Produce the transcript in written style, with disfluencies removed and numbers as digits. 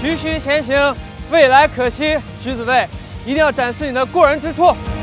继续前行，未来可期。徐子未，一定要展示你的过人之处。